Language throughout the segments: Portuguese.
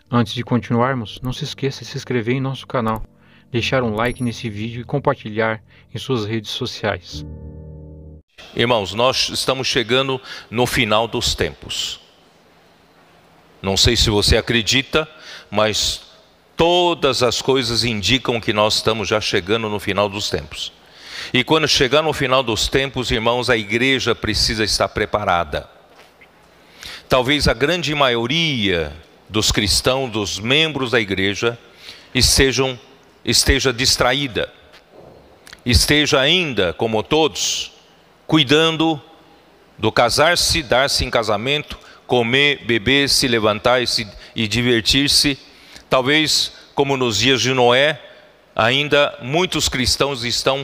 Antes de continuarmos, não se esqueça de se inscrever em nosso canal, deixar um like nesse vídeo e compartilhar em suas redes sociais. Irmãos, nós estamos chegando no final dos tempos. Não sei se você acredita, mas todas as coisas indicam que nós estamos já chegando no final dos tempos. E quando chegar no final dos tempos, irmãos, a igreja precisa estar preparada. Talvez a grande maioria dos cristãos, dos membros da igreja, esteja distraída. Esteja ainda, como todos, cuidando do casar-se, dar-se em casamento, comer, beber, se levantar e divertir-se. Talvez, como nos dias de Noé, ainda muitos cristãos estão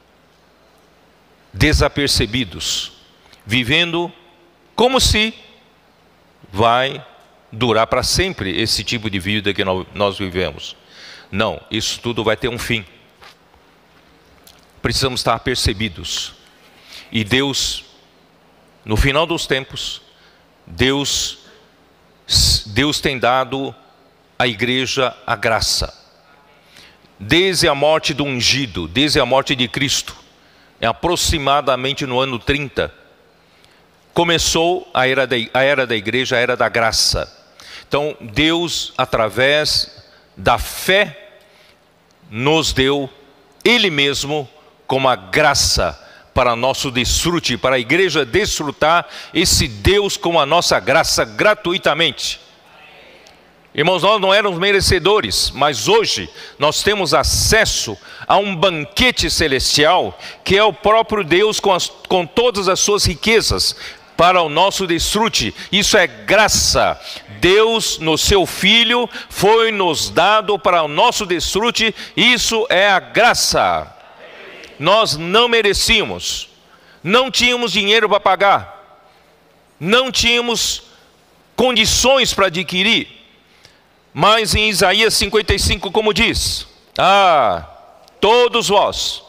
desapercebidos, vivendo como se vai durar para sempre esse tipo de vida que nós vivemos. Não, isso tudo vai ter um fim. Precisamos estar apercebidos. E Deus, no final dos tempos, Deus tem dado à igreja a graça. Desde a morte do ungido, desde a morte de Cristo, aproximadamente no ano 30, começou a era da igreja, a era da graça. Então Deus, através da fé, nos deu Ele mesmo como a graça para nosso desfrute, para a igreja desfrutar esse Deus com a nossa graça gratuitamente. Irmãos, nós não éramos merecedores, mas hoje nós temos acesso a um banquete celestial, que é o próprio Deus com todas as suas riquezas, para o nosso desfrute. Isso é graça. Deus, no seu Filho, foi nos dado para o nosso desfrute. Isso é a graça. Nós não merecíamos, não tínhamos dinheiro para pagar, não tínhamos condições para adquirir. Mas em Isaías 55, como diz: todos vós,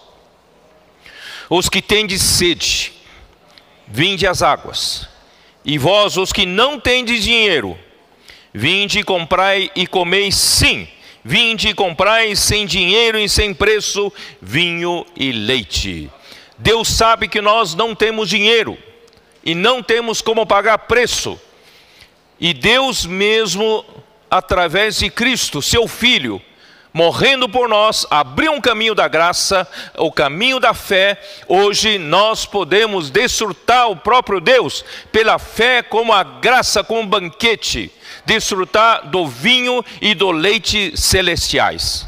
os que tendes sede, vinde às águas, e vós, os que não tendes dinheiro, vinde, comprai e comei, sim, vinde e comprai sem dinheiro e sem preço vinho e leite. Deus sabe que nós não temos dinheiro e não temos como pagar preço. E Deus mesmo, através de Cristo, seu Filho, morrendo por nós, abriu um caminho da graça, o caminho da fé. Hoje nós podemos desfrutar o próprio Deus pela fé, como a graça, como um banquete, desfrutar do vinho e do leite celestiais.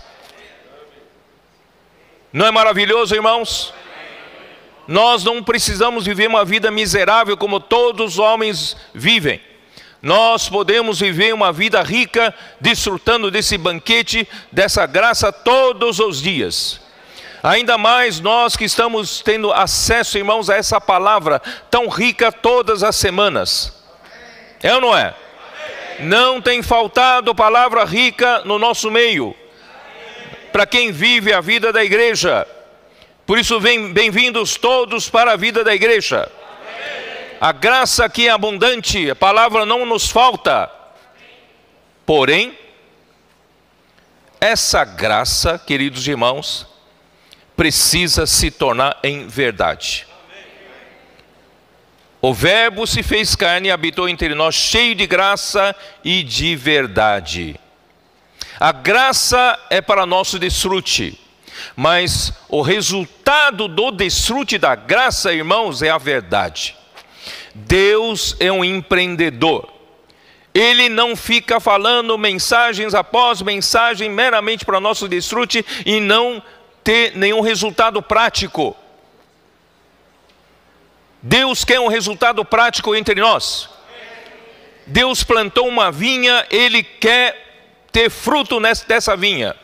Não é maravilhoso, irmãos? Nós não precisamos viver uma vida miserável como todos os homens vivem. Nós podemos viver uma vida rica, desfrutando desse banquete, dessa graça todos os dias. Ainda mais nós que estamos tendo acesso, irmãos, a essa palavra tão rica todas as semanas. É ou não é? Não tem faltado palavra rica no nosso meio, para quem vive a vida da igreja. Por isso, bem-vindos todos para a vida da igreja. A graça aqui é abundante, a palavra não nos falta. Porém, essa graça, queridos irmãos, precisa se tornar em verdade. O Verbo se fez carne e habitou entre nós, cheio de graça e de verdade. A graça é para nosso desfrute, mas o resultado do desfrute da graça, irmãos, é a verdade. Deus é um empreendedor. Ele não fica falando mensagens após mensagem meramente para nosso desfrute e não ter nenhum resultado prático. Deus quer um resultado prático entre nós. Deus plantou uma vinha, Ele quer ter fruto dessa vinha.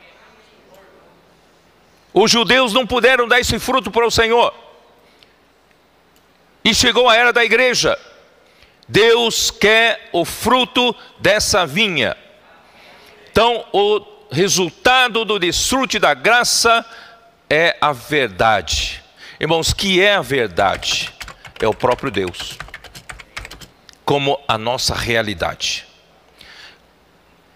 Os judeus não puderam dar esse fruto para o Senhor. E chegou a era da igreja. Deus quer o fruto dessa vinha. Então, o resultado do desfrute da graça é a verdade. Irmãos, que é a verdade? É o próprio Deus, como a nossa realidade.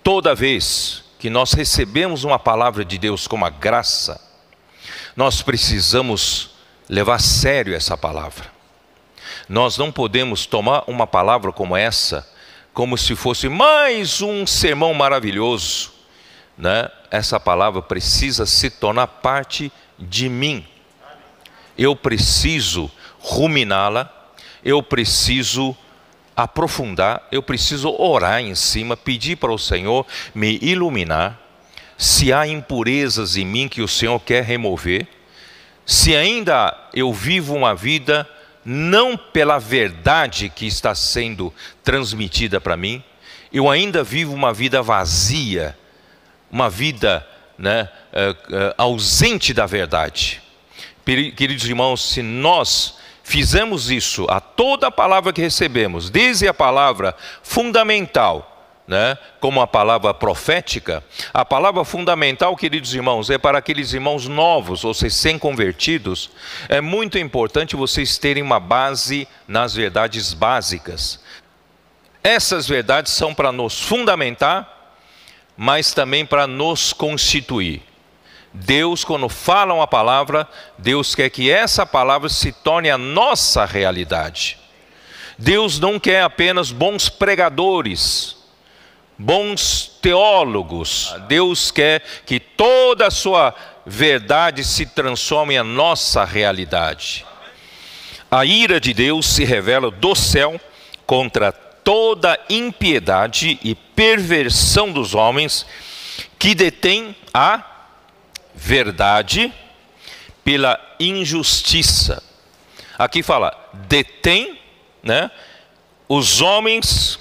toda vez que nós recebemos uma palavra de Deus como a graça, nós precisamos levar a sério essa palavra. Nós não podemos tomar uma palavra como essa como se fosse mais um sermão maravilhoso, né? Essa palavra precisa se tornar parte de mim. Eu preciso ruminá-la, eu preciso aprofundar, eu preciso orar em cima, pedir para o Senhor me iluminar. Se há impurezas em mim que o Senhor quer remover, se ainda eu vivo uma vida não pela verdade que está sendo transmitida para mim, eu ainda vivo uma vida vazia, uma vida, né, ausente da verdade. Queridos irmãos, se nós fizermos isso a toda a palavra que recebemos, desde a palavra fundamental, né, como a palavra profética, a palavra fundamental, queridos irmãos, é para aqueles irmãos novos, ou recém-convertidos. É muito importante vocês terem uma base nas verdades básicas. Essas verdades são para nos fundamentar, mas também para nos constituir. Deus, quando fala uma palavra, Deus quer que essa palavra se torne a nossa realidade. Deus não quer apenas bons pregadores, bons teólogos. Deus quer que toda a sua verdade se transforme em a nossa realidade. A ira de Deus se revela do céu contra toda impiedade e perversão dos homens que detêm a verdade pela injustiça. Aqui fala, detém, né? Os homens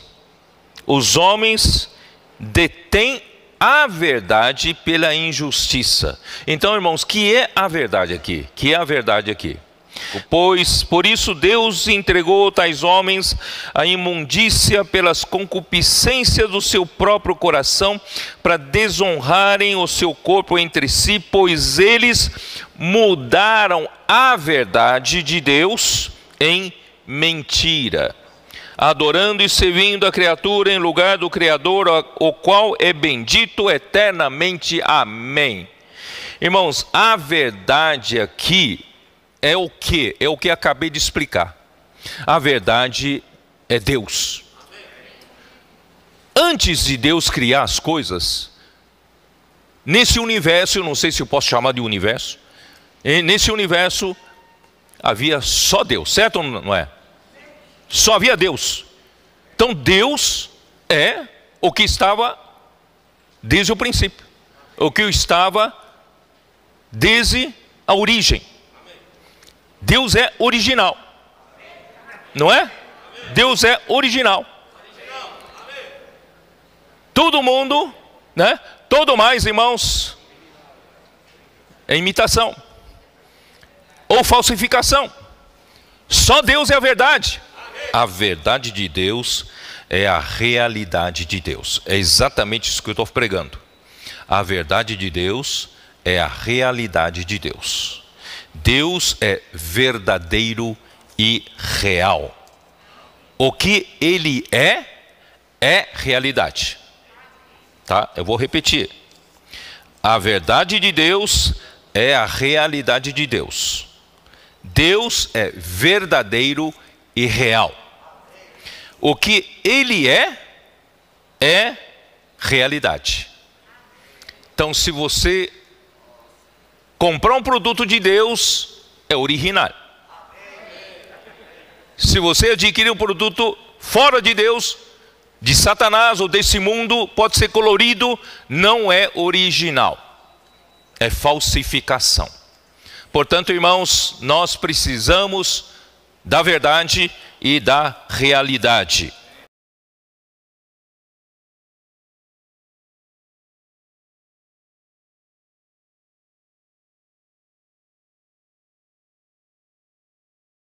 detêm a verdade pela injustiça. Então, irmãos, que é a verdade aqui? Que é a verdade aqui? Pois, por isso Deus entregou tais homens à imundícia pelas concupiscências do seu próprio coração, para desonrarem o seu corpo entre si, pois eles mudaram a verdade de Deus em mentira, adorando e servindo a criatura em lugar do Criador, o qual é bendito eternamente. Amém. Irmãos, a verdade aqui é o que? É o que acabei de explicar. A verdade é Deus. Antes de Deus criar as coisas, nesse universo, eu não sei se eu posso chamar de universo, nesse universo havia só Deus, certo ou não é? Só havia Deus. Então Deus é o que estava desde o princípio, o que estava desde a origem. Deus é original, não é? Deus é original. Todo mundo, né? Todo mais, irmãos, é imitação ou falsificação. Só Deus é a verdade. A verdade de Deus é a realidade de Deus. É exatamente isso que eu estou pregando. A verdade de Deus é a realidade de Deus. Deus é verdadeiro e real. O que Ele é realidade. Tá? Eu vou repetir. A verdade de Deus é a realidade de Deus. Deus é verdadeiro e real. O que Ele é realidade. Então, se você comprar um produto de Deus, é original. Se você adquirir um produto fora de Deus, de Satanás ou desse mundo, pode ser colorido, não é original. É falsificação. Portanto, irmãos, nós precisamos da verdade e da realidade.